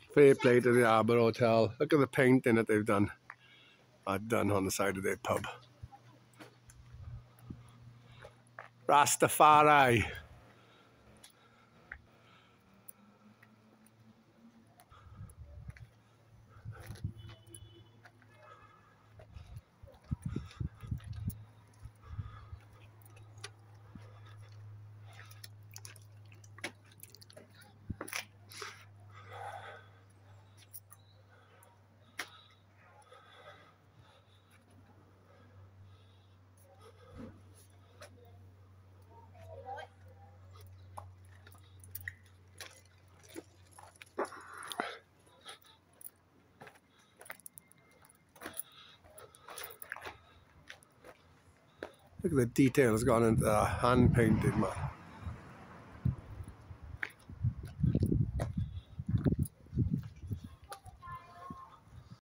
Fair play to the Arbor Hotel. Look at the painting that they've done. Done on the side of their pub. Rastafari. Look at the details gone into the hand painted, man.